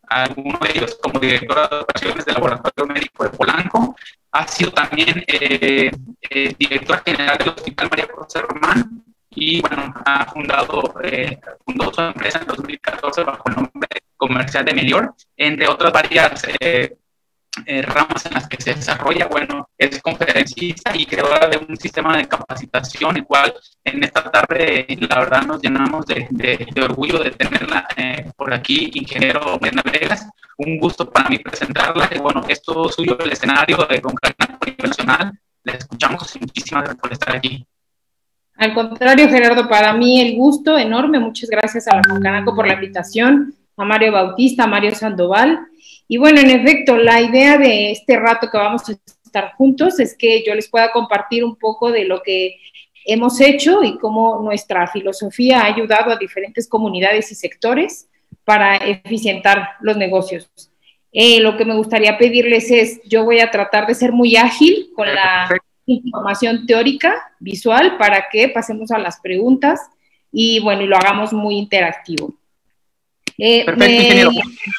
alguno de ellos como directora de operaciones del Laboratorio Médico de Polanco, ha sido también directora general del Hospital María José Román, y bueno, fundó su empresa en 2014 bajo el nombre comercial de Melior, entre otras varias ramas en las que se desarrolla. Bueno, es conferencista y creadora de un sistema de capacitación, el cual en esta tarde, la verdad, nos llenamos de orgullo de tenerla por aquí, ingeniero Mirna Vegas. Un gusto para mí presentarla, y bueno, es todo suyo el escenario de Concanaco Nacional. Le escuchamos, muchísimas gracias por estar aquí. Al contrario, Gerardo, para mí el gusto enorme. Muchas gracias a la Concanaco por la invitación, a Mario Bautista, a Mario Sandoval. Y bueno, en efecto, la idea de este rato que vamos a estar juntos es que yo les pueda compartir un poco de lo que hemos hecho y cómo nuestra filosofía ha ayudado a diferentes comunidades y sectores para eficientar los negocios. Lo que me gustaría pedirles es, yo voy a tratar de ser muy ágil con la información teórica, visual, para que pasemos a las preguntas y bueno, y lo hagamos muy interactivo. Perfecto, ingeniero.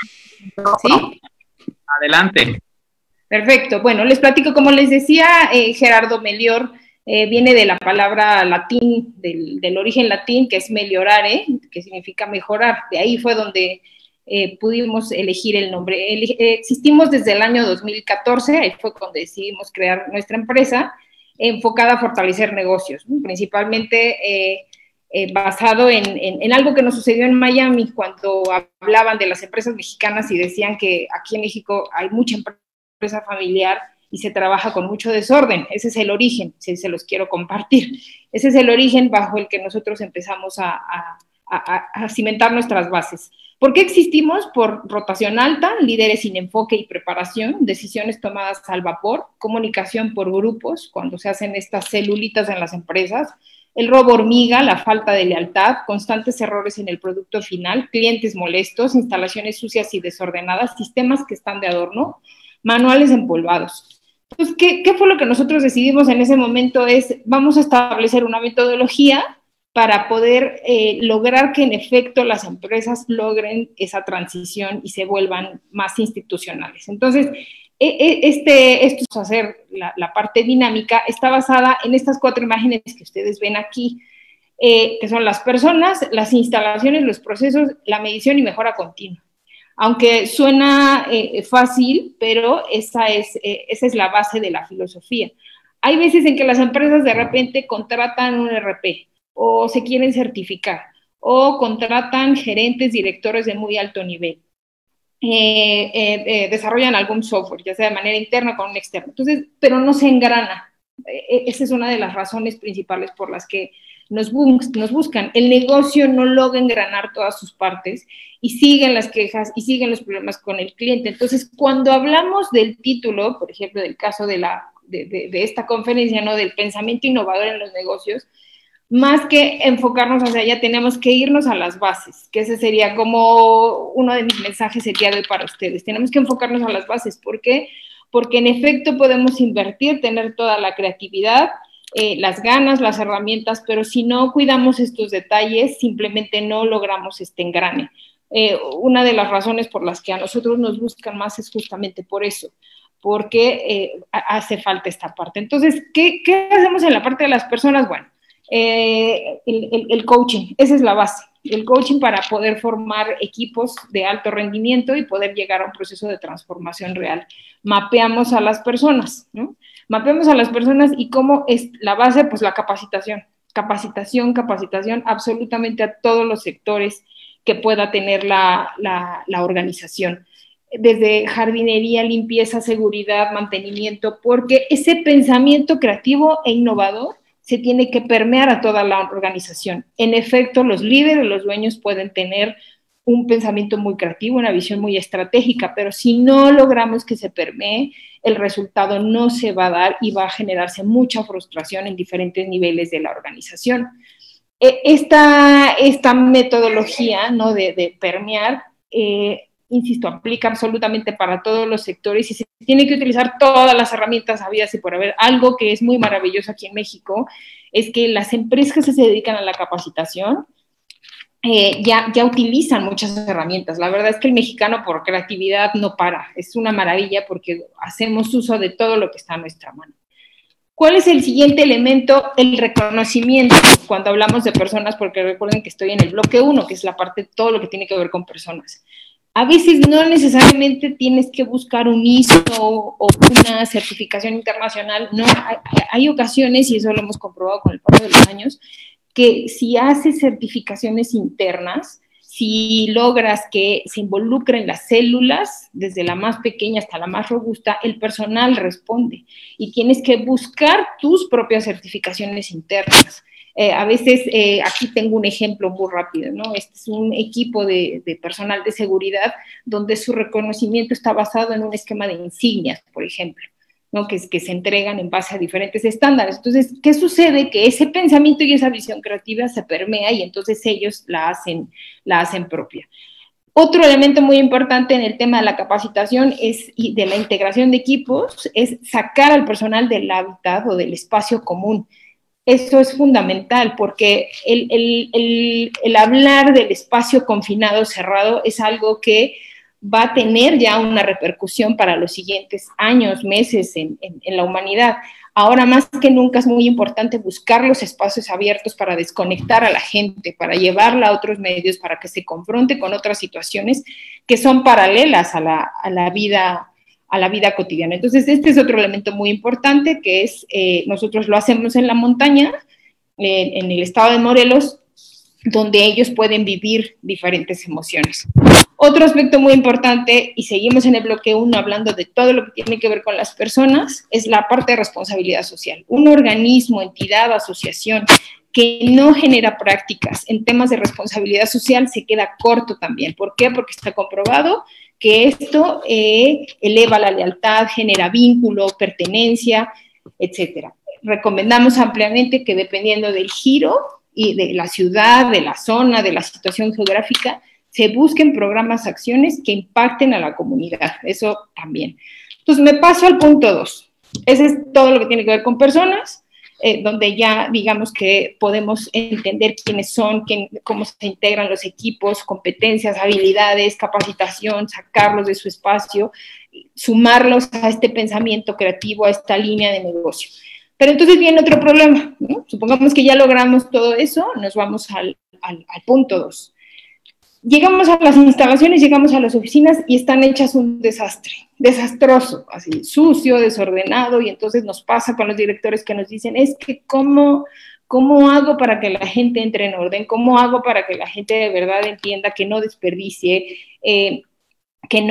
¿Sí? Adelante. Perfecto. Bueno, les platico, como les decía, Gerardo, Melior viene de la palabra latín, del origen latín, que es meliorare, que significa mejorar. De ahí fue donde pudimos elegir el nombre. Existimos desde el año 2014, ahí fue cuando decidimos crear nuestra empresa, enfocada a fortalecer negocios, ¿no? Principalmente basado en algo que nos sucedió en Miami, cuando hablaban de las empresas mexicanas y decían que aquí en México hay mucha empresa familiar y se trabaja con mucho desorden. Ese es el origen, si se los quiero compartir. Ese es el origen bajo el que nosotros empezamos a cimentar nuestras bases. ¿Por qué existimos? Por rotación alta, líderes sin enfoque y preparación, decisiones tomadas al vapor, comunicación por grupos, cuando se hacen estas celulitas en las empresas, el robo hormiga, la falta de lealtad, constantes errores en el producto final, clientes molestos, instalaciones sucias y desordenadas, sistemas que están de adorno, manuales empolvados. Entonces, ¿qué fue lo que nosotros decidimos en ese momento? Vamos a establecer una metodología para poder lograr que en efecto las empresas logren esa transición y se vuelvan más institucionales. Entonces, esto es hacer la parte dinámica, está basada en estas 4 imágenes que ustedes ven aquí, que son las personas, las instalaciones, los procesos, la medición y mejora continua. Aunque suena fácil, pero esa es la base de la filosofía. Hay veces en que las empresas de repente contratan un RP, o se quieren certificar, o contratan gerentes, directores de muy alto nivel. Desarrollan algún software, ya sea de manera interna o con un externo. Entonces, pero no se engrana. Esa es una de las razones principales por las que nos buscan. El negocio no logra engranar todas sus partes y siguen las quejas y siguen los problemas con el cliente. Entonces, cuando hablamos del título, por ejemplo, del caso de esta conferencia, ¿no?, del pensamiento innovador en los negocios, más que enfocarnos hacia allá, tenemos que irnos a las bases, que ese sería como uno de mis mensajes el día de hoy para ustedes. Tenemos que enfocarnos a las bases. ¿Por qué? Porque en efecto podemos invertir, tener toda la creatividad, las ganas, las herramientas, pero si no cuidamos estos detalles, simplemente no logramos este engrane. Una de las razones por las que a nosotros nos buscan más es justamente por eso, porque hace falta esta parte. Entonces, ¿qué hacemos en la parte de las personas? Bueno, el coaching, esa es la base, el coaching para poder formar equipos de alto rendimiento y poder llegar a un proceso de transformación real. Mapeamos a las personas, ¿no? Mapeamos a las personas y cómo es la base, pues la capacitación, absolutamente a todos los sectores que pueda tener la organización, desde jardinería, limpieza, seguridad, mantenimiento, porque ese pensamiento creativo e innovador se tiene que permear a toda la organización. En efecto, los líderes, los dueños pueden tener un pensamiento muy creativo, una visión muy estratégica, pero si no logramos que se permee, el resultado no se va a dar y va a generarse mucha frustración en diferentes niveles de la organización. Esta metodología, ¿no?, de permear, insisto, aplica absolutamente para todos los sectores y se tiene que utilizar todas las herramientas habidas y por haber. Algo que es muy maravilloso aquí en México es que las empresas que se dedican a la capacitación ya utilizan muchas herramientas. La verdad es que el mexicano por creatividad no para, es una maravilla porque hacemos uso de todo lo que está a nuestra mano. ¿Cuál es el siguiente elemento? El reconocimiento, cuando hablamos de personas, porque recuerden que estoy en el bloque 1, que es la parte de todo lo que tiene que ver con personas. A veces no necesariamente tienes que buscar un ISO o una certificación internacional, no, hay ocasiones, y eso lo hemos comprobado con el paso de los años, que si haces certificaciones internas, si logras que se involucren las células, desde la más pequeña hasta la más robusta, el personal responde y tienes que buscar tus propias certificaciones internas. A veces, aquí tengo un ejemplo muy rápido, ¿no? Este es un equipo de personal de seguridad donde su reconocimiento está basado en un esquema de insignias, por ejemplo, ¿no? Que se entregan en base a diferentes estándares. Entonces, ¿qué sucede? Que ese pensamiento y esa visión creativa se permea y entonces ellos la hacen propia. Otro elemento muy importante en el tema de la capacitación y de la integración de equipos es sacar al personal del hábitat o del espacio común. Eso es fundamental porque el hablar del espacio confinado, cerrado, es algo que va a tener ya una repercusión para los siguientes años, meses en la humanidad. Ahora más que nunca es muy importante buscar los espacios abiertos para desconectar a la gente, para llevarla a otros medios, para que se confronte con otras situaciones que son paralelas a la vida cotidiana. Entonces, este es otro elemento muy importante que es, nosotros lo hacemos en la montaña, en el estado de Morelos, donde ellos pueden vivir diferentes emociones. Otro aspecto muy importante, y seguimos en el bloque 1 hablando de todo lo que tiene que ver con las personas, es la parte de responsabilidad social. Un organismo, entidad, asociación que no genera prácticas en temas de responsabilidad social se queda corto también. ¿Por qué? Porque está comprobado que esto eleva la lealtad, genera vínculo, pertenencia, etcétera. Recomendamos ampliamente que dependiendo del giro y de la ciudad, de la zona, de la situación geográfica, se busquen programas, acciones que impacten a la comunidad, eso también. Entonces me paso al punto 2. Ese es todo lo que tiene que ver con personas, donde ya digamos que podemos entender quiénes son, cómo se integran los equipos, competencias, habilidades, capacitación, sacarlos de su espacio, sumarlos a este pensamiento creativo, a esta línea de negocio. Pero entonces viene otro problema, ¿no? Supongamos que ya logramos todo eso, nos vamos al punto 2. Llegamos a las instalaciones, llegamos a las oficinas y están hechas un desastre, desastroso, así, sucio, desordenado, y entonces nos pasa con los directores que nos dicen, es que ¿cómo hago para que la gente entre en orden? ¿Cómo hago para que la gente de verdad entienda que no desperdicie, que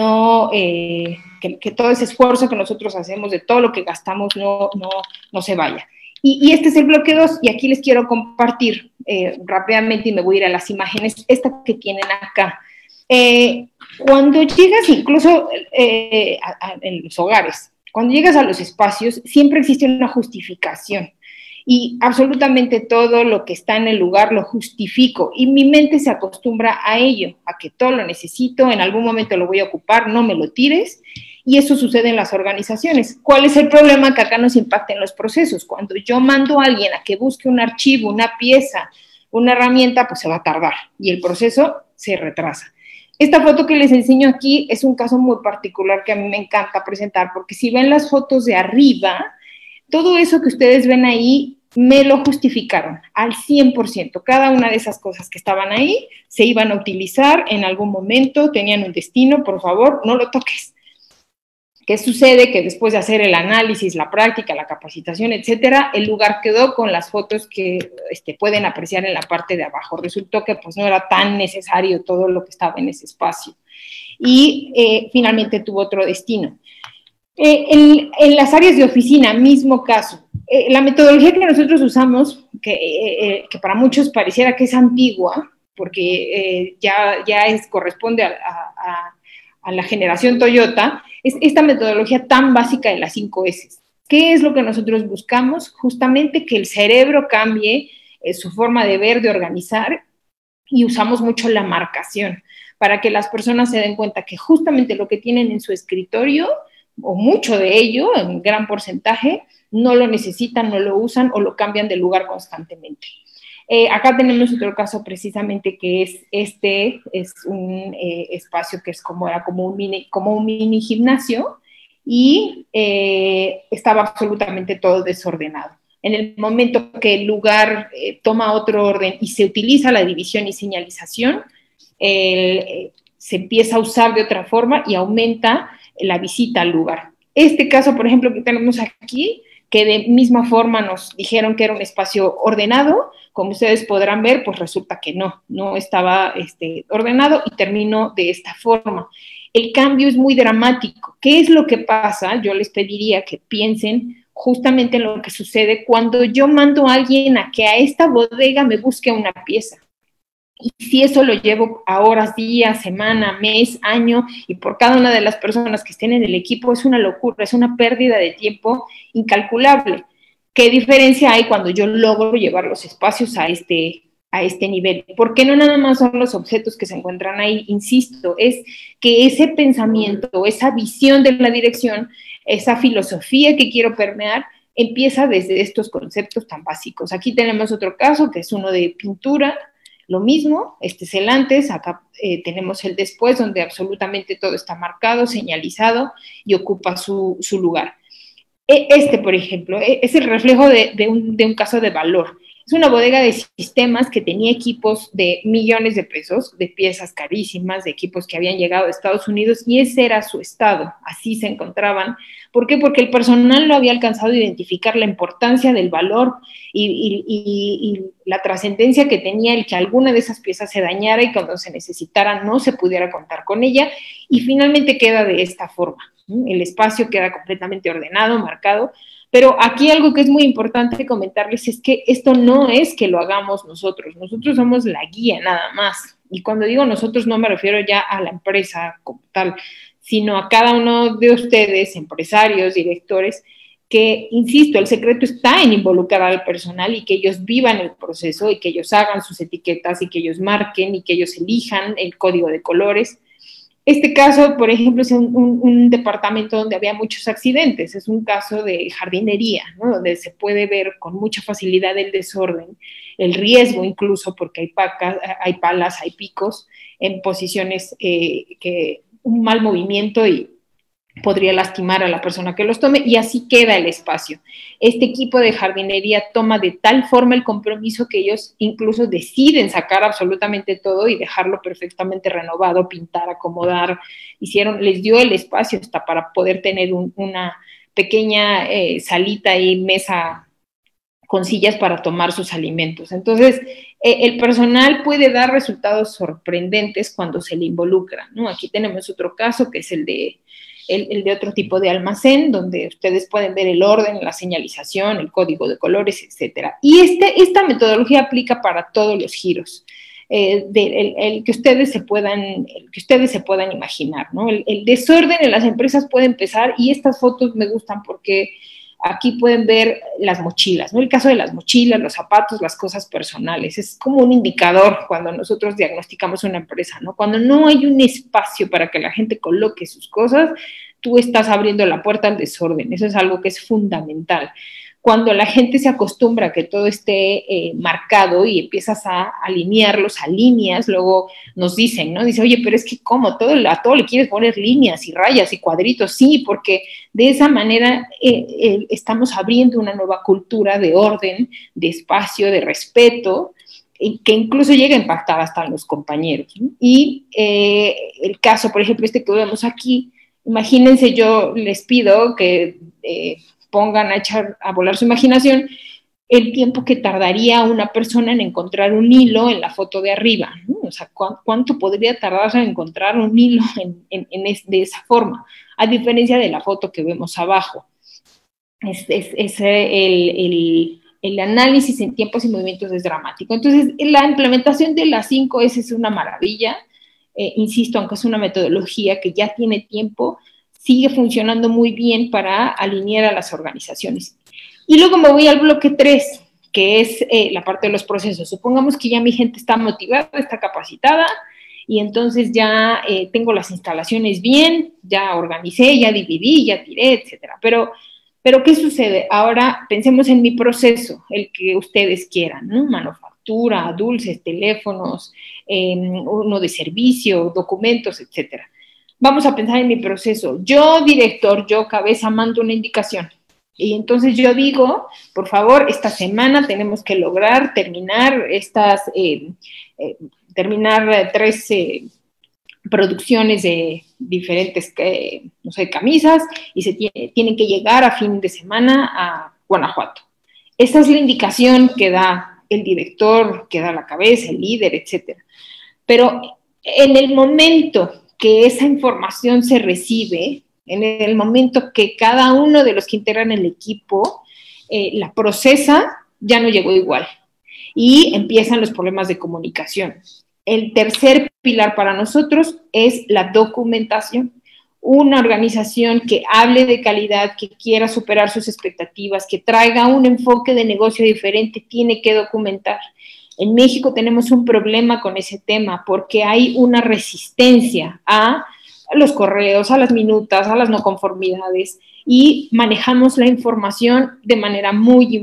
todo ese esfuerzo que nosotros hacemos, de todo lo que gastamos, no se vaya? Y este es el bloque 2, y aquí les quiero compartir rápidamente, y me voy a ir a las imágenes, esta que tienen acá. Cuando llegas incluso en los hogares, cuando llegas a los espacios, siempre existe una justificación, y absolutamente todo lo que está en el lugar lo justifico, y mi mente se acostumbra a ello, a que todo lo necesito, en algún momento lo voy a ocupar, no me lo tires. Y eso sucede en las organizaciones. ¿Cuál es el problema? Que acá nos impacta en los procesos. Cuando yo mando a alguien a que busque un archivo, una pieza, una herramienta, pues se va a tardar y el proceso se retrasa. Esta foto que les enseño aquí es un caso muy particular que a mí me encanta presentar, porque si ven las fotos de arriba, todo eso que ustedes ven ahí me lo justificaron al 100%. Cada una de esas cosas que estaban ahí se iban a utilizar en algún momento, tenían un destino, por favor, no lo toques. ¿Qué sucede? Que después de hacer el análisis, la práctica, la capacitación, etcétera, el lugar quedó con las fotos que pueden apreciar en la parte de abajo. Resultó que pues no era tan necesario todo lo que estaba en ese espacio. Y finalmente tuvo otro destino. En las áreas de oficina, mismo caso. La metodología que nosotros usamos, que para muchos pareciera que es antigua, porque ya corresponde a la generación Toyota, es esta metodología tan básica de las 5 S. ¿Qué es lo que nosotros buscamos? Justamente que el cerebro cambie su forma de ver, de organizar, y usamos mucho la marcación para que las personas se den cuenta que justamente lo que tienen en su escritorio, o mucho de ello, en gran porcentaje, no lo necesitan, no lo usan o lo cambian de lugar constantemente. Acá tenemos otro caso precisamente que es un espacio que era como un mini gimnasio y estaba absolutamente todo desordenado. En el momento que el lugar toma otro orden y se utiliza la división y señalización, se empieza a usar de otra forma y aumenta la visita al lugar. Este caso, por ejemplo, que tenemos aquí, que de misma forma nos dijeron que era un espacio ordenado, como ustedes podrán ver, pues resulta que no estaba ordenado y terminó de esta forma. El cambio es muy dramático. ¿Qué es lo que pasa? Yo les pediría que piensen justamente en lo que sucede cuando yo mando a alguien a que a esta bodega me busque una pieza. Y si eso lo llevo a horas, días, semana, mes, año, y por cada una de las personas que estén en el equipo, es una locura, es una pérdida de tiempo incalculable. ¿Qué diferencia hay cuando yo logro llevar los espacios a este nivel? Porque no nada más son los objetos que se encuentran ahí, insisto, es que ese pensamiento, esa visión de la dirección, esa filosofía que quiero permear, empieza desde estos conceptos tan básicos. Aquí tenemos otro caso, que es uno de pintura. Lo mismo, este es el antes, acá tenemos el después, donde absolutamente todo está marcado, señalizado y ocupa su lugar. Por ejemplo, es el reflejo de un caso de valor. Es una bodega de sistemas que tenía equipos de millones de pesos, de piezas carísimas, de equipos que habían llegado de Estados Unidos, y ese era su estado, así se encontraban. ¿Por qué? Porque el personal no había alcanzado a identificar la importancia del valor y la trascendencia que tenía el que alguna de esas piezas se dañara y cuando se necesitara no se pudiera contar con ella, y finalmente queda de esta forma. El espacio queda completamente ordenado, marcado, pero aquí algo que es muy importante comentarles es que esto no es que lo hagamos nosotros somos la guía nada más, y cuando digo nosotros no me refiero ya a la empresa como tal, sino a cada uno de ustedes, empresarios, directores, que, insisto, el secreto está en involucrar al personal y que ellos vivan el proceso y que ellos hagan sus etiquetas y que ellos marquen y que ellos elijan el código de colores. Este caso, por ejemplo, es un departamento donde había muchos accidentes, es un caso de jardinería, ¿no? Donde se puede ver con mucha facilidad el desorden, el riesgo incluso, porque hay palas, hay picos en posiciones que un mal movimiento y podría lastimar a la persona que los tome, y así queda el espacio. Este equipo de jardinería toma de tal forma el compromiso que ellos incluso deciden sacar absolutamente todo y dejarlo perfectamente renovado, pintar, acomodar, les dio el espacio hasta para poder tener una pequeña salita y mesa con sillas para tomar sus alimentos. Entonces, el personal puede dar resultados sorprendentes cuando se le involucra, ¿no? Aquí tenemos otro caso que es el de otro tipo de almacén, donde ustedes pueden ver el orden, la señalización, el código de colores, etcétera. Y esta metodología aplica para todos los giros, el que ustedes se puedan imaginar, ¿no? El desorden en las empresas puede empezar, y estas fotos me gustan porque aquí pueden ver las mochilas, ¿no? El caso de las mochilas, los zapatos, las cosas personales. Es como un indicador cuando nosotros diagnosticamos una empresa, ¿no? Cuando no hay un espacio para que la gente coloque sus cosas, tú estás abriendo la puerta al desorden. Eso es algo que es fundamental. Cuando la gente se acostumbra a que todo esté marcado y empiezas a alinearlos a líneas, luego nos dicen, ¿no? Dice, oye, pero es que ¿cómo? A todo le quieres poner líneas y rayas y cuadritos. Sí, porque de esa manera estamos abriendo una nueva cultura de orden, de espacio, de respeto, que incluso llega a impactar hasta a los compañeros, ¿no? Y el caso, por ejemplo, que vemos aquí, imagínense, yo les pido que pongan a volar su imaginación el tiempo que tardaría una persona en encontrar un hilo en la foto de arriba, ¿no? O sea, ¿cuánto podría tardar en encontrar un hilo de esa forma? A diferencia de la foto que vemos abajo. El análisis en tiempos y movimientos es dramático. Entonces, la implementación de las 5S es una maravilla. Insisto, aunque es una metodología que ya tiene tiempo, sigue funcionando muy bien para alinear a las organizaciones. Y luego me voy al bloque 3, que es la parte de los procesos. Supongamos que ya mi gente está motivada, está capacitada, y entonces ya tengo las instalaciones bien, ya organicé, ya dividí, ya tiré, etcétera. Pero ¿qué sucede? Ahora pensemos en mi proceso, el que ustedes quieran, ¿no? Manufactura. factura, dulces, teléfonos, uno de servicio, documentos, etcétera. Vamos a pensar en mi proceso. Yo, director, yo, cabeza, mando una indicación. Y entonces yo digo, por favor, esta semana tenemos que lograr terminar terminar 3 producciones de diferentes, no sé, camisas, y tienen que llegar a fin de semana a Guanajuato. Esa es la indicación que da el director, que da la cabeza, el líder, etcétera. Pero en el momento que esa información se recibe, en el momento que cada uno de los que integran el equipo la procesa, ya no llegó igual. Y empiezan los problemas de comunicación. El tercer pilar para nosotros es la documentación. Una organización que hable de calidad, que quiera superar sus expectativas, que traiga un enfoque de negocio diferente, tiene que documentar. En México tenemos un problema con ese tema porque hay una resistencia a los correos, a las minutas, a las no conformidades, y manejamos la información de manera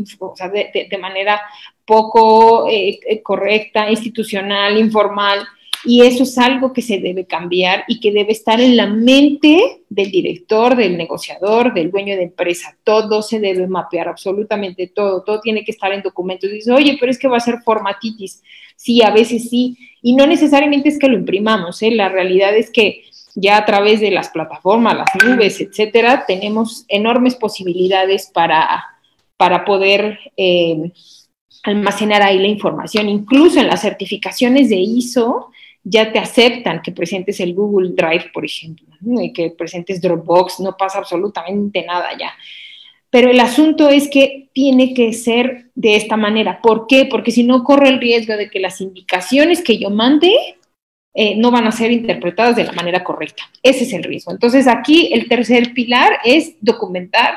de manera poco correcta, institucional, informal, y eso es algo que se debe cambiar y que debe estar en la mente del director, del negociador, del dueño de empresa. Todo se debe mapear, absolutamente todo tiene que estar en documentos. Dices, oye, pero es que va a ser formatitis. Sí, a veces sí, y no necesariamente es que lo imprimamos, la realidad es que ya a través de las plataformas, las nubes, etcétera, tenemos enormes posibilidades para poder almacenar ahí la información. Incluso en las certificaciones de ISO ya te aceptan que presentes el Google Drive, por ejemplo, ¿no? Y que presentes Dropbox, no pasa absolutamente nada ya. Pero el asunto es que tiene que ser de esta manera. ¿Por qué? Porque si no, corre el riesgo de que las indicaciones que yo mande no van a ser interpretadas de la manera correcta. Ese es el riesgo. Entonces, aquí el tercer pilar es documentar,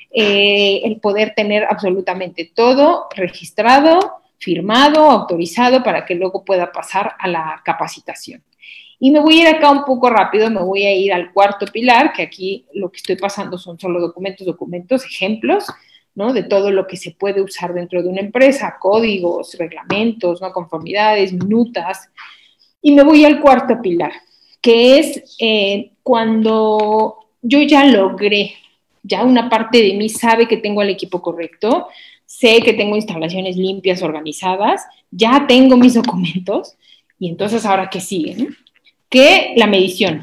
el poder tener absolutamente todo registrado, firmado, autorizado, para que luego pueda pasar a la capacitación. Y me voy a ir acá un poco rápido, me voy a ir al cuarto pilar, que aquí lo que estoy pasando son solo documentos, ejemplos, ¿no? De todo lo que se puede usar dentro de una empresa, códigos, reglamentos, no conformidades, minutas. Y me voy al cuarto pilar, que es cuando yo ya logré, ya una parte de mí sabe que tengo el equipo correcto, sé que tengo instalaciones limpias, organizadas, ya tengo mis documentos, y entonces ahora, ¿qué sigue? ¿No? Que la medición.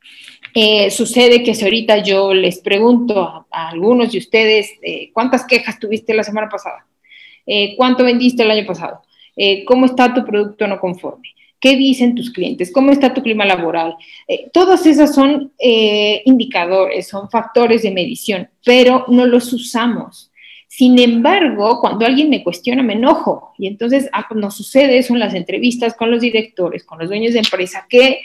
Sucede que si ahorita yo les pregunto a algunos de ustedes, ¿cuántas quejas tuviste la semana pasada? ¿Cuánto vendiste el año pasado? ¿Cómo está tu producto no conforme? ¿Qué dicen tus clientes? ¿Cómo está tu clima laboral? Todas esas son indicadores, son factores de medición, pero no los usamos. Sin embargo, cuando alguien me cuestiona, me enojo. Y entonces nos sucede eso en las entrevistas con los directores, con los dueños de empresa, que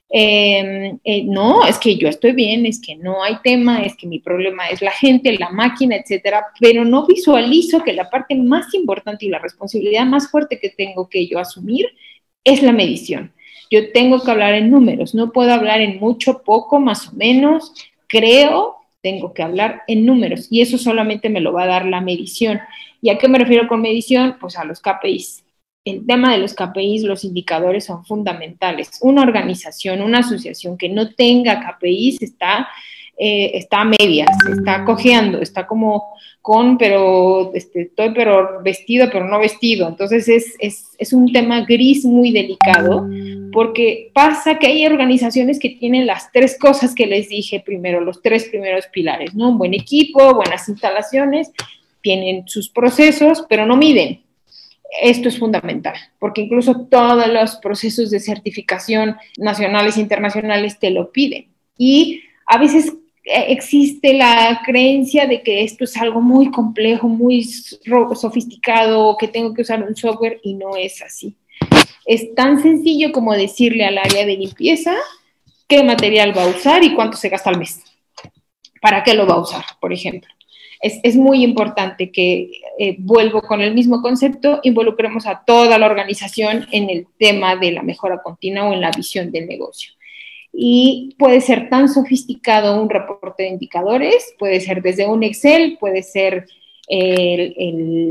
no, es que yo estoy bien, es que no hay tema, es que mi problema es la gente, la máquina, etcétera, pero no visualizo que la parte más importante y la responsabilidad más fuerte que tengo que yo asumir es la medición. Yo tengo que hablar en números, no puedo hablar en mucho, poco, más o menos, creo, tengo que hablar en números, y eso solamente me lo va a dar la medición. ¿Y a qué me refiero con medición? Pues a los KPIs. El tema de los KPIs, los indicadores son fundamentales. Una organización, una asociación que no tenga KPIs está a medias, está cojeando, está como estoy pero vestido, pero no vestido. Entonces es un tema gris muy delicado, porque pasa que hay organizaciones que tienen las 3 cosas que les dije primero, los 3 primeros pilares, ¿no? Un buen equipo, buenas instalaciones, tienen sus procesos, pero no miden. Esto es fundamental, porque incluso todos los procesos de certificación nacionales e internacionales te lo piden. Y a veces existe la creencia de que esto es algo muy complejo, muy sofisticado, que tengo que usar un software, y no es así. Es tan sencillo como decirle al área de limpieza qué material va a usar y cuánto se gasta al mes. ¿Para qué lo va a usar, por ejemplo? Es muy importante que, vuelvo con el mismo concepto, involucremos a toda la organización en el tema de la mejora continua o en la visión del negocio. Y puede ser tan sofisticado un reporte de indicadores, puede ser desde un Excel, puede ser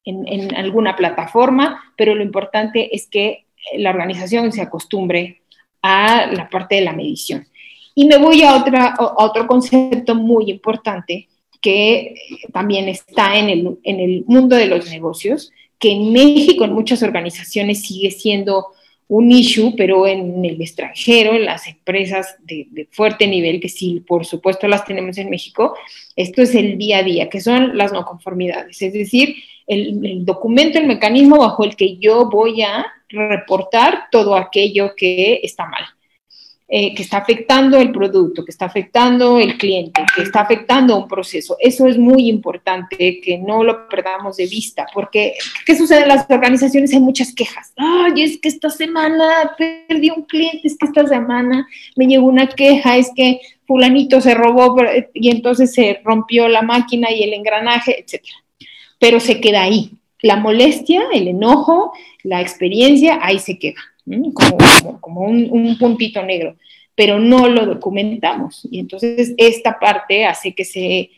en alguna plataforma, pero lo importante es que la organización se acostumbre a la parte de la medición. Y me voy a otro concepto muy importante que también está en el mundo de los negocios, que en México en muchas organizaciones sigue siendo un issue, pero en el extranjero, en las empresas de fuerte nivel, que sí, por supuesto las tenemos en México, esto es el día a día, que son las no conformidades, es decir, el documento, el mecanismo bajo el que yo voy a reportar todo aquello que está mal. Que está afectando el producto, que está afectando el cliente, que está afectando un proceso. Eso es muy importante que no lo perdamos de vista, porque ¿qué sucede en las organizaciones? Hay muchas quejas. Ay, es que esta semana perdí un cliente, es que esta semana me llegó una queja, es que fulanito se robó y entonces se rompió la máquina y el engranaje, etcétera. Pero se queda ahí. La molestia, el enojo, la experiencia, ahí se queda. Como un puntito negro, pero no lo documentamos. Y entonces esta parte hace que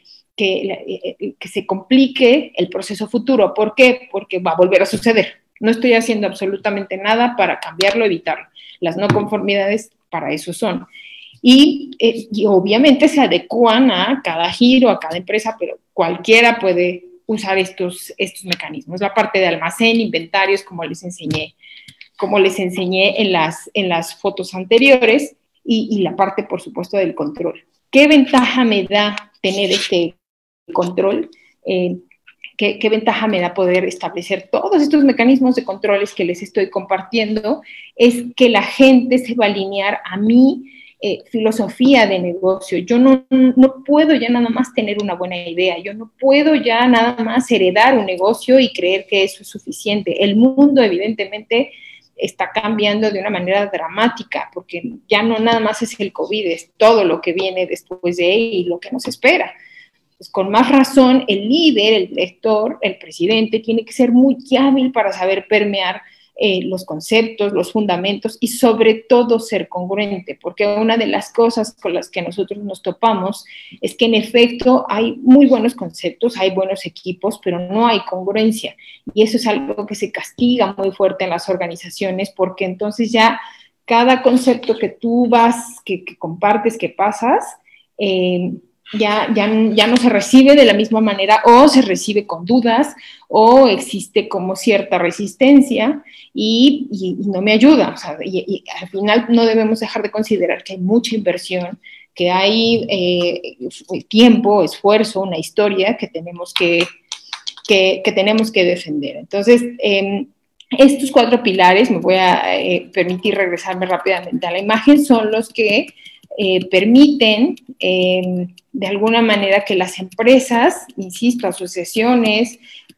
se complique el proceso futuro. ¿Por qué? Porque va a volver a suceder. No estoy haciendo absolutamente nada para cambiarlo, evitarlo. Las no conformidades para eso son. Y obviamente se adecuan a cada giro, a cada empresa, pero cualquiera puede usar estos mecanismos. La parte de almacén, inventarios, como les enseñé en las fotos anteriores, y la parte, por supuesto, del control. ¿Qué ventaja me da tener este control? ¿Qué ventaja me da poder establecer todos estos mecanismos de controles que les estoy compartiendo? Es que la gente se va a alinear a mi filosofía de negocio. Yo no puedo ya nada más tener una buena idea, yo no puedo ya nada más heredar un negocio y creer que eso es suficiente. El mundo, evidentemente, está cambiando de una manera dramática, porque ya no nada más es el COVID, es todo lo que viene después de él y lo que nos espera. Pues con más razón, el líder, el director, el presidente, tiene que ser muy hábil para saber permear los conceptos, los fundamentos y sobre todo ser congruente, porque una de las cosas con las que nosotros nos topamos es que en efecto hay muy buenos conceptos, hay buenos equipos, pero no hay congruencia, y eso es algo que se castiga muy fuerte en las organizaciones, porque entonces ya cada concepto que tú vas, que compartes, que pasas, ya no se recibe de la misma manera, o se recibe con dudas, o existe como cierta resistencia y no me ayuda. O sea, y al final no debemos dejar de considerar que hay mucha inversión, que hay tiempo, esfuerzo, una historia que tenemos que defender. Entonces, estos 4 pilares, me voy a permitir regresarme rápidamente a la imagen, son los que permiten de alguna manera que las empresas, insisto, asociaciones,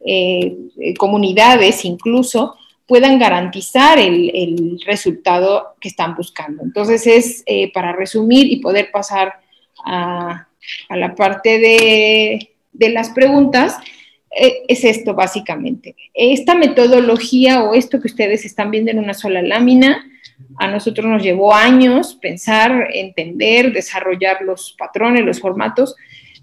comunidades incluso, puedan garantizar el resultado que están buscando. Entonces es, para resumir y poder pasar a la parte de las preguntas, es esto básicamente. Esta metodología o esto que ustedes están viendo en una sola lámina, a nosotros nos llevó años pensar, entender, desarrollar los patrones, los formatos,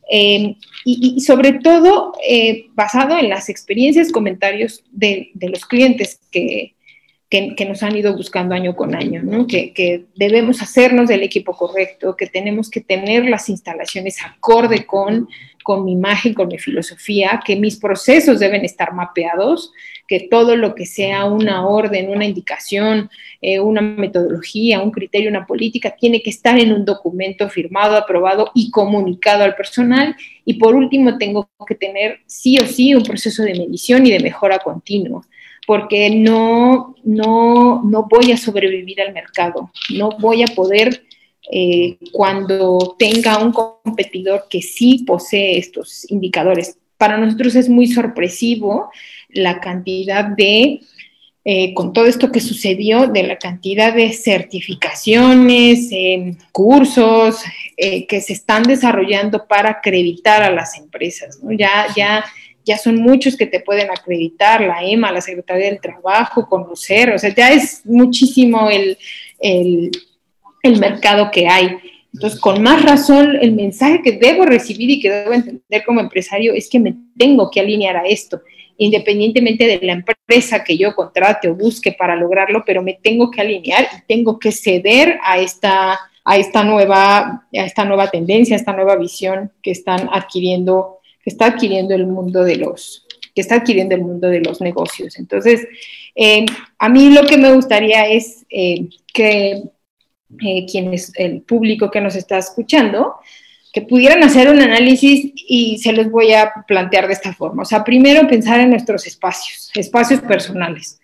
y sobre todo basado en las experiencias, comentarios de los clientes que nos han ido buscando año con año, ¿no? Que debemos hacernos del equipo correcto, que tenemos que tener las instalaciones acorde con mi imagen, con mi filosofía, que mis procesos deben estar mapeados, que todo lo que sea una orden, una indicación, una metodología, un criterio, una política, tiene que estar en un documento firmado, aprobado y comunicado al personal. Y por último, tengo que tener sí o sí un proceso de medición y de mejora continua, porque no voy a sobrevivir al mercado, no voy a poder, cuando tenga un competidor que sí posee estos indicadores. Para nosotros es muy sorpresivo la cantidad de, con todo esto que sucedió, de la cantidad de certificaciones, cursos que se están desarrollando para acreditar a las empresas, ¿no? Ya son muchos que te pueden acreditar, la EMA, la Secretaría del Trabajo, conocer, o sea, ya es muchísimo el mercado que hay. Entonces, con más razón, el mensaje que debo recibir y que debo entender como empresario es que me tengo que alinear a esto. independientemente de la empresa que yo contrate o busque para lograrlo, pero me tengo que alinear y tengo que ceder a esta nueva tendencia, a esta nueva visión que está adquiriendo el mundo de los negocios. Entonces, a mí lo que me gustaría es que el público que nos está escuchando, que pudieran hacer un análisis, y se los voy a plantear de esta forma. O sea, primero pensar en nuestros espacios personales.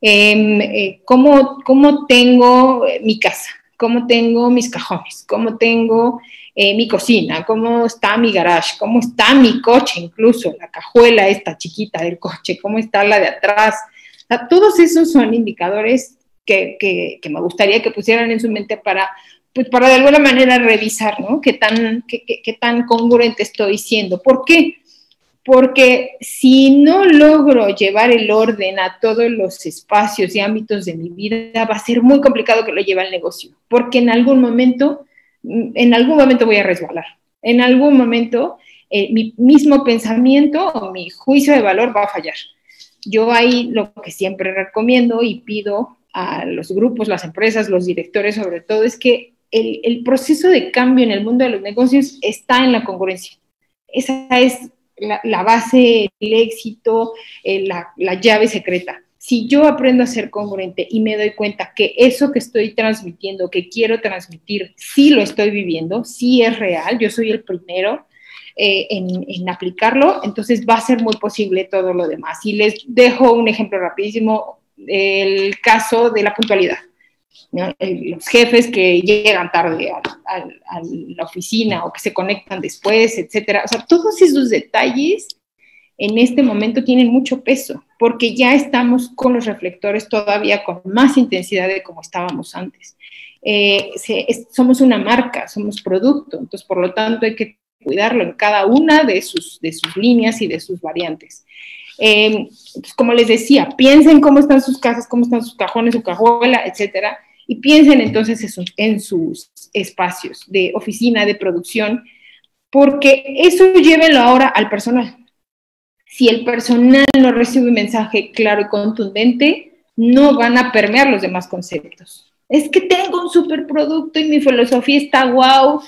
¿Cómo tengo mi casa? ¿Cómo tengo mis cajones? ¿Cómo tengo mi cocina? ¿Cómo está mi garage? ¿Cómo está mi coche? Incluso la cajuela esta chiquita del coche, ¿cómo está la de atrás? O sea, todos esos son indicadores que me gustaría que pusieran en su mente para de alguna manera revisar, ¿no? ¿Qué tan congruente estoy siendo? ¿Por qué? Porque si no logro llevar el orden a todos los espacios y ámbitos de mi vida, va a ser muy complicado que lo lleve al negocio, porque en algún momento voy a resbalar. En algún momento mi mismo pensamiento o mi juicio de valor va a fallar. Yo ahí lo que siempre recomiendo y pido a los grupos, las empresas, los directores sobre todo, es que el proceso de cambio en el mundo de los negocios está en la congruencia. Esa es la base, el éxito, la llave secreta. Si yo aprendo a ser congruente y me doy cuenta que eso que estoy transmitiendo, que quiero transmitir, sí lo estoy viviendo, sí es real, yo soy el primero en aplicarlo, entonces va a ser muy posible todo lo demás. Y les dejo un ejemplo rapidísimo, el caso de la puntualidad, ¿no? Los jefes que llegan tarde a la oficina o que se conectan después, etcétera. O sea, todos esos detalles en este momento tienen mucho peso, porque ya estamos con los reflectores todavía con más intensidad de como estábamos antes. Somos una marca, somos producto, entonces por lo tanto hay que cuidarlo en cada una de sus líneas y de sus variantes. Pues como les decía, piensen cómo están sus casas, cómo están sus cajones, su cajuela, etcétera, y piensen entonces en sus espacios de oficina, de producción, porque eso llévenlo ahora al personal. Si el personal no recibe un mensaje claro y contundente, no van a permear los demás conceptos. Es que tengo un superproducto y mi filosofía está guau,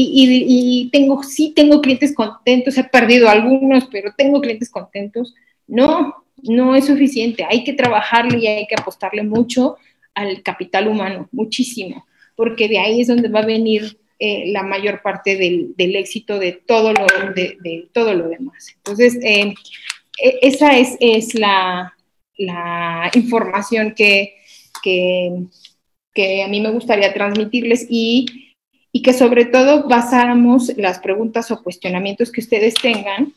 y sí tengo clientes contentos, he perdido algunos, pero tengo clientes contentos. No es suficiente, hay que trabajarle y hay que apostarle mucho al capital humano, muchísimo, porque de ahí es donde va a venir la mayor parte del éxito de todo lo demás. Entonces, esa es la información que a mí me gustaría transmitirles, y que sobre todo basáramos las preguntas o cuestionamientos que ustedes tengan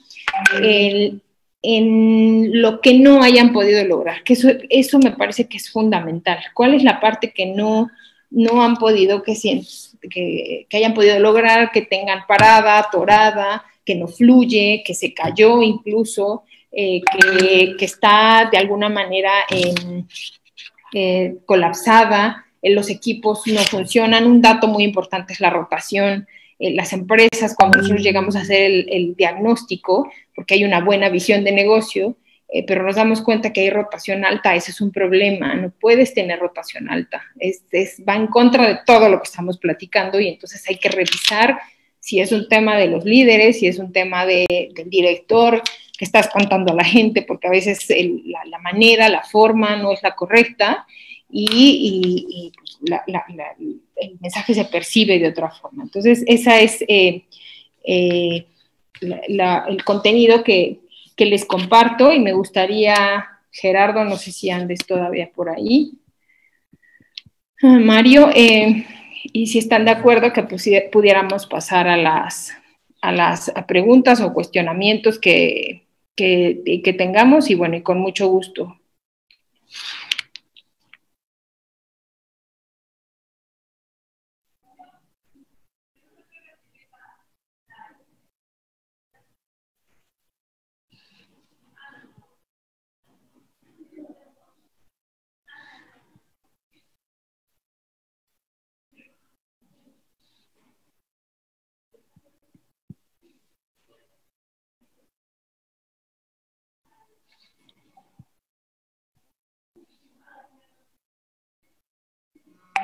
en lo que no hayan podido lograr, que eso me parece que es fundamental. ¿Cuál es la parte que no han podido, que hayan podido lograr, que tengan parada, atorada, que no fluye, que se cayó incluso, que está de alguna manera colapsada, los equipos no funcionan? Un dato muy importante es la rotación. Las empresas, cuando nosotros llegamos a hacer el diagnóstico, porque hay una buena visión de negocio, pero nos damos cuenta que hay rotación alta, ese es un problema, no puedes tener rotación alta, va en contra de todo lo que estamos platicando, y entonces hay que revisar si es un tema de los líderes, si es un tema del director que está espantando a la gente, porque a veces la manera, la forma no es la correcta, y el mensaje se percibe de otra forma. Entonces, esa es el contenido que les comparto, y me gustaría, Gerardo, no sé si andes todavía por ahí, Mario, y si están de acuerdo que pudiéramos pasar a las preguntas o cuestionamientos que tengamos, y bueno, y con mucho gusto.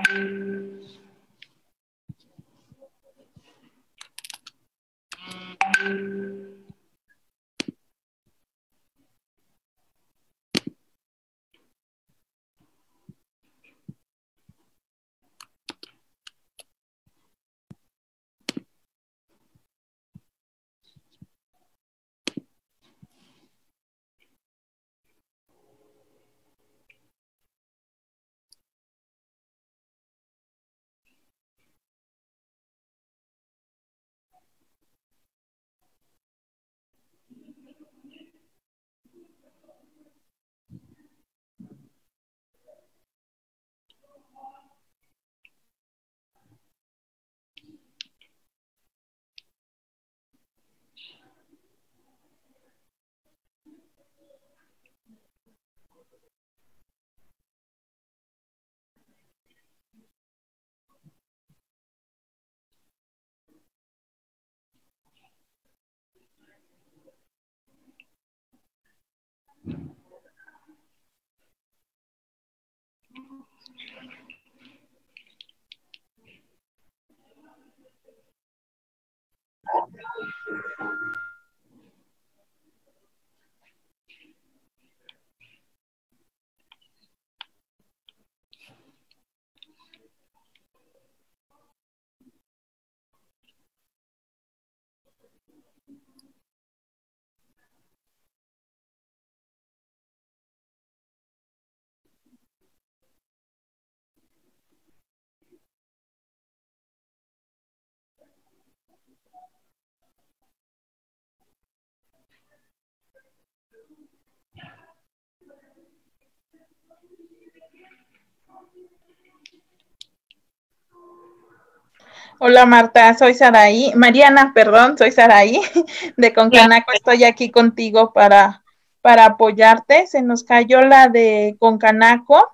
Hola Marta, soy Saraí, Mariana, perdón, soy Saraí de Concanaco, estoy aquí contigo para apoyarte. Se nos cayó la de Concanaco,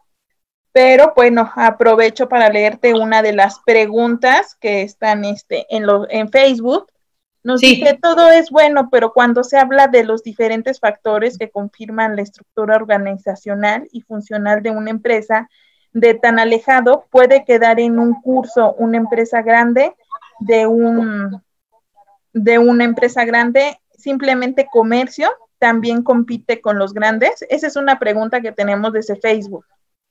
pero bueno, aprovecho para leerte una de las preguntas que están en Facebook. Nos dice, todo es bueno, pero cuando se habla de los diferentes factores que confirman la estructura organizacional y funcional de una empresa, de tan alejado puede quedar en un curso una empresa grande de una empresa grande, simplemente comercio, también compite con los grandes. Esa es una pregunta que tenemos desde Facebook.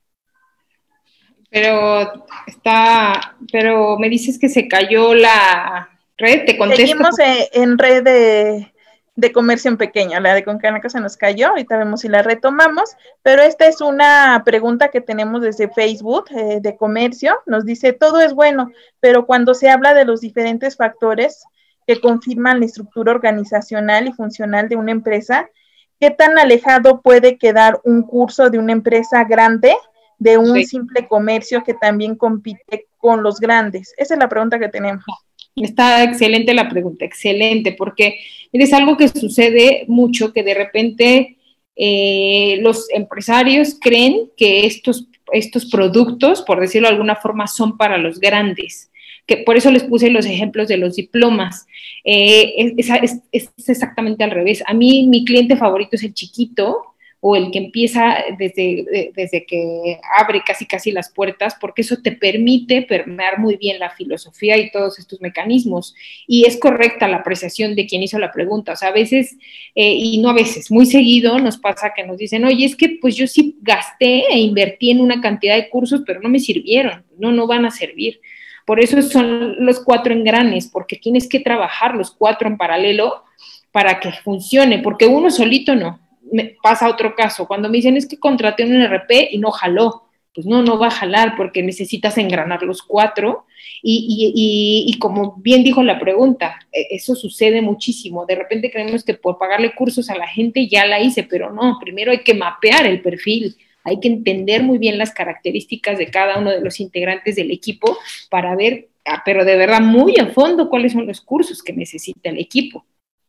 Pero me dices que se cayó la red, te contesto. Seguimos en red de comercio en pequeño, la de Concanaco se nos cayó, ahorita vemos si la retomamos, pero esta es una pregunta que tenemos desde Facebook de comercio, nos dice, todo es bueno, pero cuando se habla de los diferentes factores que confirman la estructura organizacional y funcional de una empresa, ¿qué tan alejado puede quedar un curso de una empresa grande de un simple comercio que también compite con los grandes? Esa es la pregunta que tenemos. Está excelente la pregunta, excelente, porque es algo que sucede mucho, que de repente los empresarios creen que estos productos, por decirlo de alguna forma, son para los grandes, que por eso les puse los ejemplos de los diplomas. Es exactamente al revés. A mí mi cliente favorito es el chiquito, o el que empieza desde que abre casi las puertas, porque eso te permite permear muy bien la filosofía y todos estos mecanismos. Y es correcta la apreciación de quien hizo la pregunta. O sea, a veces, y no a veces, muy seguido nos pasa que nos dicen, oye, es que pues yo sí gasté e invertí en una cantidad de cursos, pero no me sirvieron, no van a servir. Por eso son los 4 engranes, porque tienes que trabajar los 4 en paralelo para que funcione, porque uno solito no. Me pasa otro caso, cuando me dicen es que contraté un RP y no jaló, pues no va a jalar porque necesitas engranar los 4 y como bien dijo la pregunta, eso sucede muchísimo, de repente creemos que por pagarle cursos a la gente ya la hice, pero no, primero hay que mapear el perfil, hay que entender muy bien las características de cada uno de los integrantes del equipo para ver, pero de verdad muy a fondo cuáles son los cursos que necesita el equipo.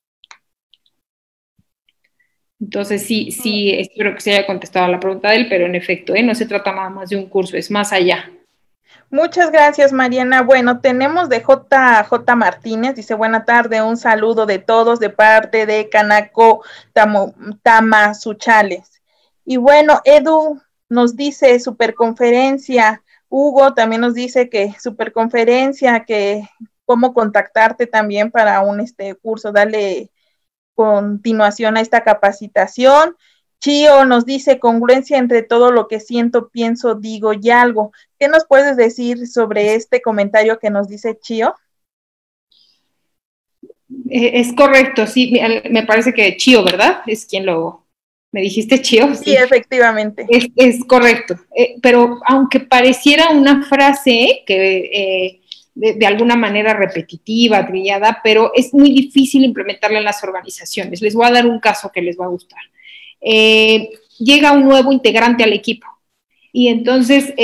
Entonces, sí, espero que se haya contestado la pregunta de él, pero en efecto, no se trata nada más de un curso, es más allá. Muchas gracias, Mariana. Bueno, tenemos de JJ Martínez, dice, buena tarde, un saludo de todos de parte de Canaco Tamazunchales. Y bueno, Edu nos dice, superconferencia, Hugo también nos dice que superconferencia, que cómo contactarte también para un curso, darle continuación a esta capacitación. Chío nos dice congruencia entre todo lo que siento, pienso, digo y algo. ¿Qué nos puedes decir sobre este comentario que nos dice Chío? Es correcto, sí, me parece que Chío, ¿verdad? Es quien me dijiste Chío. Sí, efectivamente. Es correcto, pero aunque pareciera una frase que de alguna manera repetitiva, trillada, pero es muy difícil implementarla en las organizaciones. Les voy a dar un caso que les va a gustar. Llega un nuevo integrante al equipo y entonces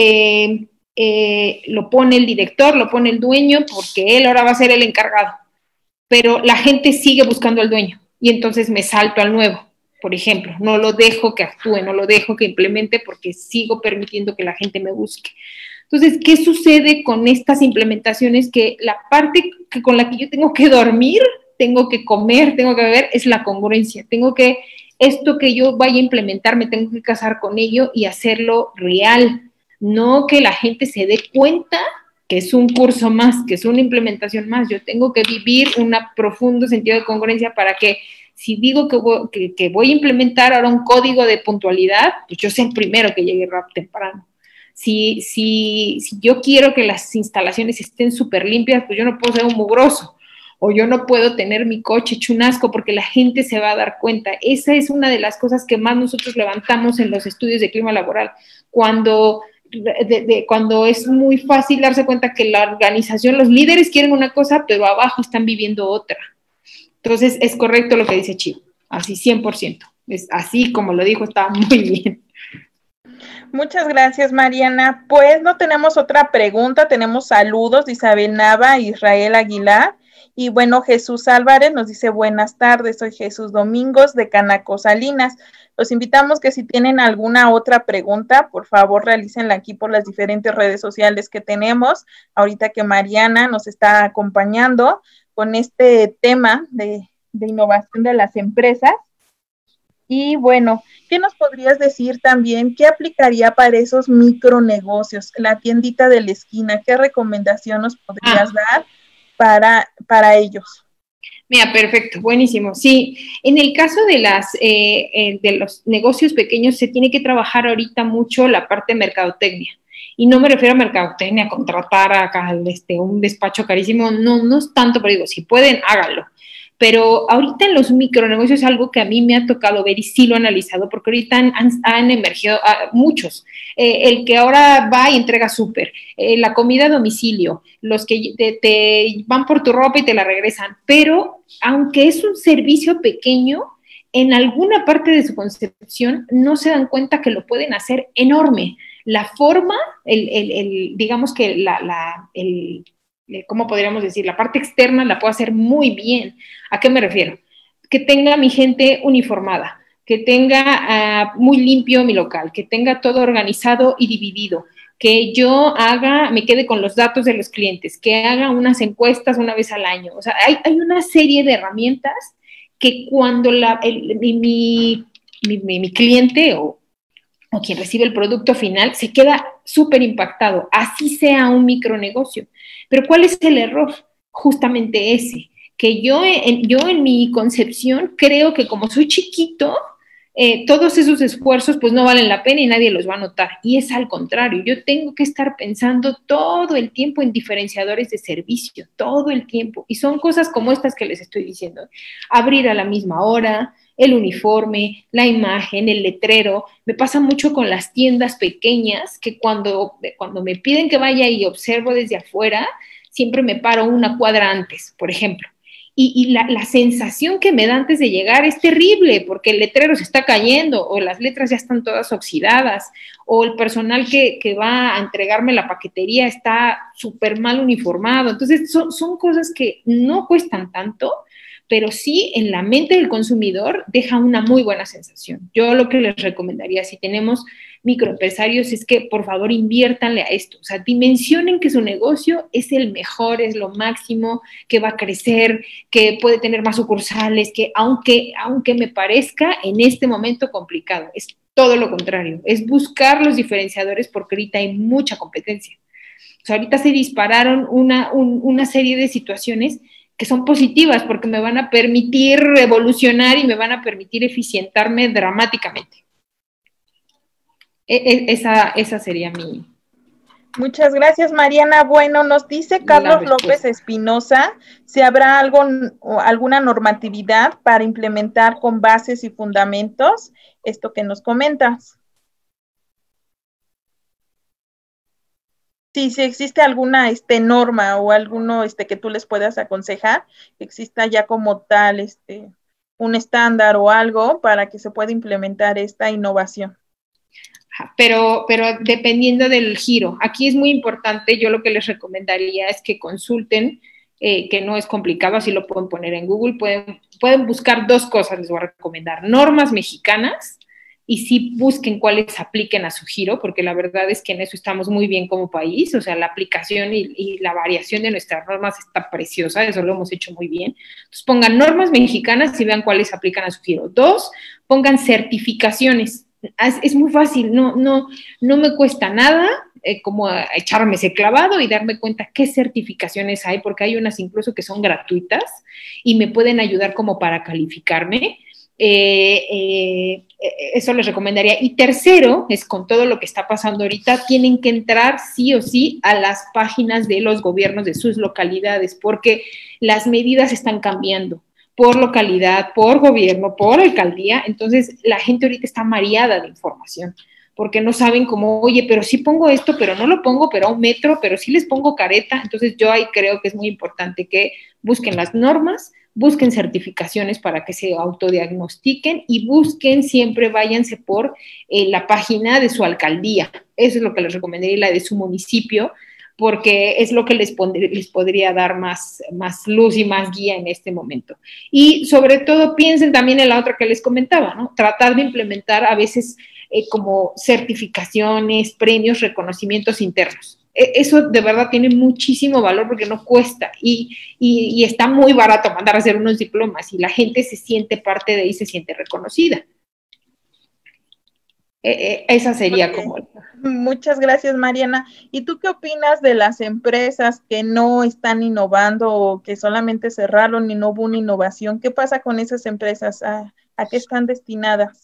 lo pone el director, lo pone el dueño, porque él ahora va a ser el encargado, pero la gente sigue buscando al dueño y entonces me salto al nuevo, por ejemplo, no lo dejo que actúe, no lo dejo que implemente porque sigo permitiendo que la gente me busque. Entonces, ¿qué sucede con estas implementaciones? Que la parte con la que yo tengo que dormir, tengo que comer, tengo que beber, es la congruencia. Esto que yo vaya a implementar, me tengo que casar con ello y hacerlo real. No que la gente se dé cuenta que es un curso más, que es una implementación más. Yo tengo que vivir un profundo sentido de congruencia para que si digo que voy a implementar ahora un código de puntualidad, pues yo sea el primero que llegue temprano. Si yo quiero que las instalaciones estén súper limpias, pues yo no puedo ser un mugroso, o yo no puedo tener mi coche hecho un asco porque la gente se va a dar cuenta. Esa es una de las cosas que más nosotros levantamos en los estudios de clima laboral, cuando es muy fácil darse cuenta que la organización, los líderes quieren una cosa, pero abajo están viviendo otra. Entonces, es correcto lo que dice Chío, así 100%. Es así como lo dijo, está muy bien. Muchas gracias, Mariana. Pues no tenemos otra pregunta, tenemos saludos de Isabel Nava, Israel Aguilar, y bueno, Jesús Álvarez nos dice buenas tardes, soy Jesús Domingos de Canaco Salinas. Los invitamos que si tienen alguna otra pregunta, por favor realícenla aquí por las diferentes redes sociales que tenemos, ahorita que Mariana nos está acompañando con este tema de innovación de las empresas. Y bueno, ¿qué nos podrías decir también? ¿Qué aplicaría para esos micronegocios? La tiendita de la esquina, ¿qué recomendación nos podrías dar para ellos? Mira, perfecto, buenísimo. Sí, en el caso de los negocios pequeños se tiene que trabajar ahorita mucho la parte de mercadotecnia. Y no me refiero a mercadotecnia, a contratar acá un despacho carísimo, no es tanto, pero digo, si pueden, háganlo. Pero ahorita en los micronegocios es algo que a mí me ha tocado ver y sí lo he analizado, porque ahorita han emergido muchos. El que ahora va y entrega súper, la comida a domicilio, los que te van por tu ropa y te la regresan. Pero aunque es un servicio pequeño, en alguna parte de su concepción no se dan cuenta que lo pueden hacer enorme. La forma, digamos que ¿cómo podríamos decir? La parte externa la puedo hacer muy bien. ¿A qué me refiero? Que tenga mi gente uniformada, que tenga muy limpio mi local, que tenga todo organizado y dividido, que yo me quede con los datos de los clientes, que haga unas encuestas una vez al año. O sea, hay una serie de herramientas que cuando mi cliente o quien recibe el producto final se queda súper impactado, así sea un micronegocio. Pero ¿cuál es el error? Justamente ese, que yo en mi concepción creo que como soy chiquito, todos esos esfuerzos pues no valen la pena y nadie los va a notar. Y es al contrario, yo tengo que estar pensando todo el tiempo en diferenciadores de servicio, todo el tiempo. Y son cosas como estas que les estoy diciendo. Abrir a la misma hora, el uniforme, la imagen, el letrero. Me pasa mucho con las tiendas pequeñas que cuando me piden que vaya y observo desde afuera, siempre me paro una cuadra antes, por ejemplo. Y la sensación que me da antes de llegar es terrible, porque el letrero se está cayendo, o las letras ya están todas oxidadas, o el personal que va a entregarme la paquetería está súper mal uniformado. Entonces, son cosas que no cuestan tanto, pero sí en la mente del consumidor deja una muy buena sensación. Yo lo que les recomendaría, si tenemos microempresarios, es que por favor inviértanle a esto, o sea, dimensionen que su negocio es el mejor, es lo máximo, que va a crecer, que puede tener más sucursales, que aunque me parezca en este momento complicado, es todo lo contrario, es buscar los diferenciadores porque ahorita hay mucha competencia. O sea, ahorita se dispararon una serie de situaciones que son positivas porque me van a permitir evolucionar y me van a permitir eficientarme dramáticamente. Esa sería mi... Muchas gracias, Mariana. Bueno, nos dice Carlos López Espinosa si habrá alguna normatividad para implementar con bases y fundamentos esto que nos comentas. Sí, si existe alguna norma o alguno que tú les puedas aconsejar, que exista ya como tal un estándar o algo para que se pueda implementar esta innovación. Pero dependiendo del giro. Aquí es muy importante, yo lo que les recomendaría es que consulten, que no es complicado, así lo pueden poner en Google, pueden buscar dos cosas, les voy a recomendar, normas mexicanas, y sí busquen cuáles apliquen a su giro, porque la verdad es que en eso estamos muy bien como país, o sea, la aplicación y la variación de nuestras normas está preciosa, eso lo hemos hecho muy bien. Entonces pongan normas mexicanas y vean cuáles aplican a su giro. Dos, pongan certificaciones. Es muy fácil, no me cuesta nada como echarme ese clavado y darme cuenta qué certificaciones hay, porque hay unas incluso que son gratuitas y me pueden ayudar como para calificarme. Eso les recomendaría. Y tercero, es con todo lo que está pasando ahorita, tienen que entrar sí o sí a las páginas de los gobiernos de sus localidades, porque las medidas están cambiando por localidad, por gobierno, por alcaldía. Entonces la gente ahorita está mareada de información, porque no saben cómo, oye, pero sí pongo esto, pero no lo pongo, pero a 1 metro, pero sí les pongo careta. Entonces yo ahí creo que es muy importante que busquen las normas, busquen certificaciones para que se autodiagnostiquen y busquen siempre, váyanse por la página de su alcaldía. Eso es lo que les recomendaría, la de su municipio, porque es lo que les podría dar más luz y más guía en este momento. Y sobre todo piensen también en la otra que les comentaba, ¿no? Tratar de implementar a veces como certificaciones, premios, reconocimientos internos. Eso de verdad tiene muchísimo valor porque no cuesta y está muy barato mandar a hacer unos diplomas y la gente se siente parte de ahí, se siente reconocida. Esa sería como... Muchas gracias, Mariana. ¿Y tú qué opinas de las empresas que no están innovando o que solamente cerraron y no hubo una innovación? ¿Qué pasa con esas empresas? ¿A qué están destinadas?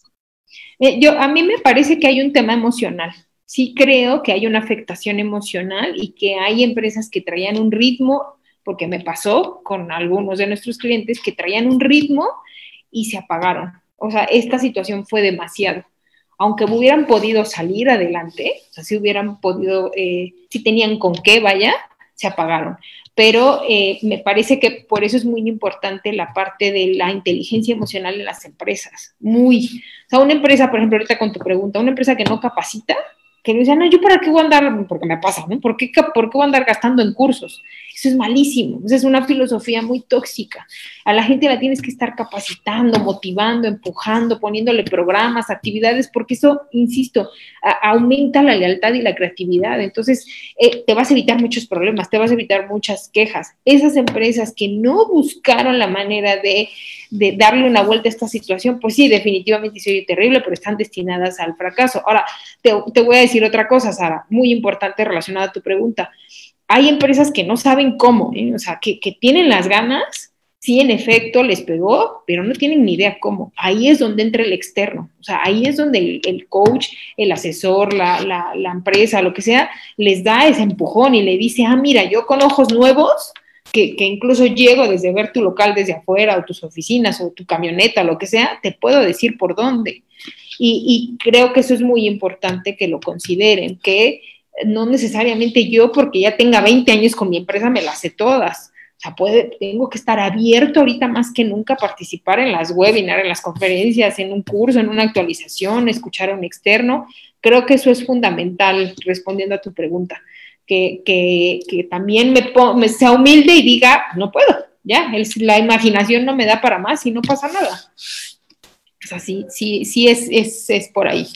A mí me parece que hay un tema emocional. Sí creo que hay una afectación emocional y que hay empresas que traían un ritmo, porque me pasó con algunos de nuestros clientes que traían un ritmo y se apagaron. O sea, esta situación fue demasiado. Aunque hubieran podido salir adelante, o sea, si hubieran podido, si tenían con qué, vaya, se apagaron. Pero me parece que por eso es muy importante la parte de la inteligencia emocional en las empresas. O sea, una empresa, por ejemplo, ahorita con tu pregunta, una empresa que no capacita, que no dice, no, yo para qué voy a andar, porque me pasa, ¿no? ¿Por qué voy a andar gastando en cursos? Eso es malísimo, esa es una filosofía muy tóxica. A la gente la tienes que estar capacitando, motivando, empujando, poniéndole programas, actividades, porque eso, insisto, aumenta la lealtad y la creatividad. Entonces, te vas a evitar muchos problemas, te vas a evitar muchas quejas. Esas empresas que no buscaron la manera de darle una vuelta a esta situación, pues sí, definitivamente se oye terrible, pero están destinadas al fracaso. Ahora, te voy a decir otra cosa, Sara, muy importante relacionada a tu pregunta. Hay empresas que no saben cómo, o sea, que tienen las ganas, sí, en efecto, les pegó, pero no tienen ni idea cómo. Ahí es donde entra el externo, o sea, ahí es donde el coach, el asesor, la empresa, lo que sea, les da ese empujón y le dice, mira, yo con ojos nuevos, que incluso llego desde ver tu local desde afuera, o tus oficinas, o tu camioneta, lo que sea, te puedo decir por dónde. Y creo que eso es muy importante que lo consideren, que no necesariamente yo, porque ya tenga 20 años con mi empresa, me las sé todas. O sea, tengo que estar abierto ahorita más que nunca a participar en las webinars, en las conferencias, en un curso, en una actualización, escuchar a un externo. Creo que eso es fundamental, respondiendo a tu pregunta, que también me sea humilde y diga, no puedo, ya, la imaginación no me da para más y no pasa nada. O sea, sí es por ahí.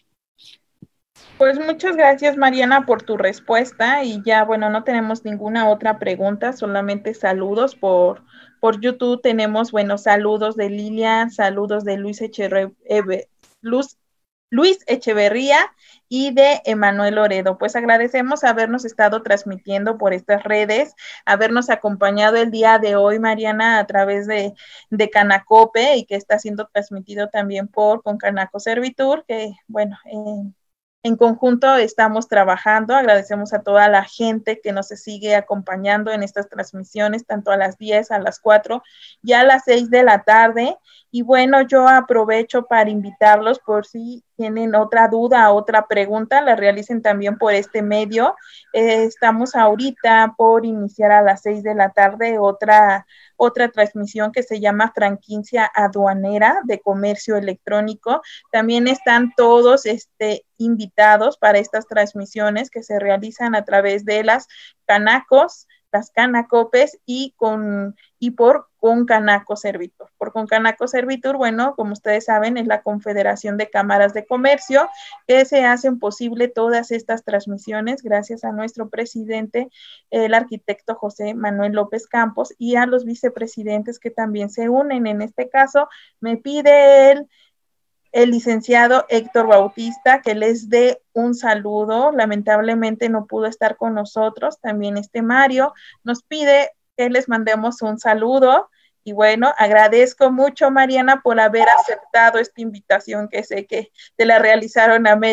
Pues muchas gracias, Mariana, por tu respuesta y ya, bueno, no tenemos ninguna otra pregunta, solamente saludos por YouTube. Tenemos, bueno, saludos de Lilian, saludos de Luz Luis Echeverría y de Emanuel Loredo. Pues agradecemos habernos estado transmitiendo por estas redes, habernos acompañado el día de hoy, Mariana, a través de Canacope, y que está siendo transmitido también por Concanaco Servitur, que bueno, en conjunto estamos trabajando. Agradecemos a toda la gente que nos sigue acompañando en estas transmisiones, tanto a las 10, a las 4 y a las 6 de la tarde. Y bueno, yo aprovecho para invitarlos por si tienen otra duda, otra pregunta, la realicen también por este medio. Estamos ahorita por iniciar a las 6 de la tarde otra transmisión que se llama Franquicia Aduanera de Comercio Electrónico. También están todos invitados para estas transmisiones que se realizan a través de las Canacos, las Canacopes y por Concanaco Servitur. Por Concanaco Servitur, bueno, como ustedes saben, es la Confederación de Cámaras de Comercio, que se hacen posible todas estas transmisiones gracias a nuestro presidente, el arquitecto José Manuel López Campos, y a los vicepresidentes que también se unen. En este caso, me pide el licenciado Héctor Bautista que les dé un saludo. Lamentablemente no pudo estar con nosotros. También Mario nos pide que les mandemos un saludo. Y bueno, agradezco mucho, Mariana, por haber aceptado esta invitación, que sé que te la realizaron a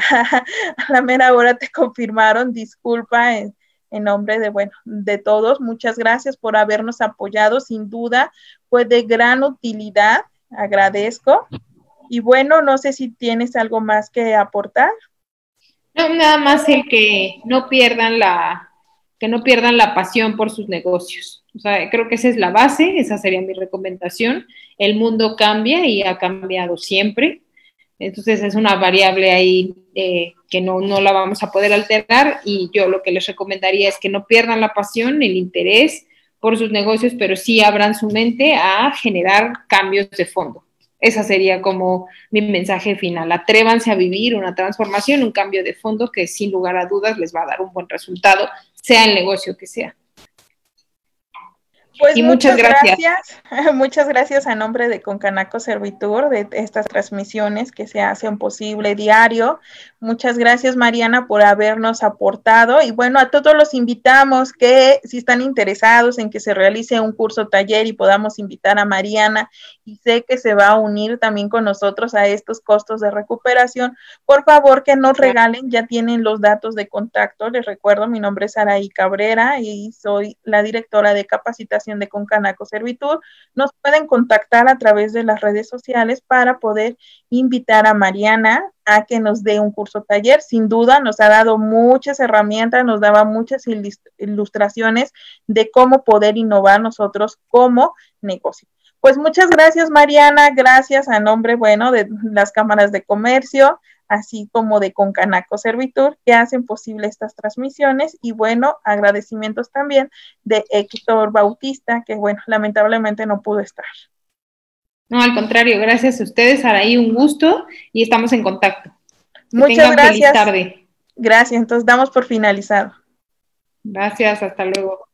la mera hora te confirmaron. Disculpa en nombre de todos. Muchas gracias por habernos apoyado. Sin duda fue de gran utilidad. Agradezco. Y bueno, no sé si tienes algo más que aportar. No, nada más el que no pierdan la pasión por sus negocios. O sea, creo que esa es la base, esa sería mi recomendación. El mundo cambia y ha cambiado siempre. Entonces es una variable ahí que no la vamos a poder alterar, y yo lo que les recomendaría es que no pierdan la pasión, el interés por sus negocios, pero sí abran su mente a generar cambios de fondo. Esa sería como mi mensaje final. Atrévanse a vivir una transformación, un cambio de fondo que sin lugar a dudas les va a dar un buen resultado, sea el negocio que sea. Pues y muchas gracias. Muchas gracias a nombre de Concanaco Servitur, de estas transmisiones que se hacen posible diario. Muchas gracias, Mariana, por habernos aportado. Y bueno, a todos los invitamos que si están interesados en que se realice un curso taller y podamos invitar a Mariana, y sé que se va a unir también con nosotros a estos costos de recuperación, por favor que nos regalen, ya tienen los datos de contacto. Les recuerdo, mi nombre es Araí Cabrera y soy la directora de capacitación de Concanaco Servitur. Nos pueden contactar a través de las redes sociales para poder invitar a Mariana a que nos dé un curso taller. Sin duda nos ha dado muchas herramientas, nos daba muchas ilustraciones de cómo poder innovar nosotros como negocio. Pues muchas gracias, Mariana, gracias a nombre, de las cámaras de comercio, así como de Concanaco Servitur, que hacen posible estas transmisiones. Y bueno, agradecimientos también de Héctor Bautista, que lamentablemente no pudo estar. No, al contrario, gracias a ustedes, Araí, un gusto, y estamos en contacto. Muchas gracias. Feliz tarde. Gracias, entonces damos por finalizado. Gracias, hasta luego.